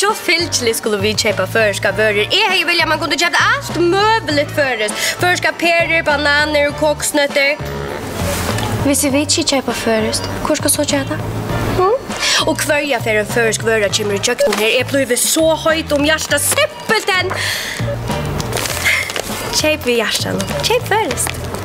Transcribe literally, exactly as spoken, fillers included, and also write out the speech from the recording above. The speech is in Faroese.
Så fylkligt skulle vi köpa förska förr. Jag vill att man kunde köpa allt möblet förrest. Förska peror, bananer och koksnötter. Vissi vi inte köpa förrest, hur ska så köpa? Mm. Och kvarja för en försk vörra kommer i köknen här. Jag blir så höjt om hjärsta simpelt än. Köp vi hjärtan. Köp förrest.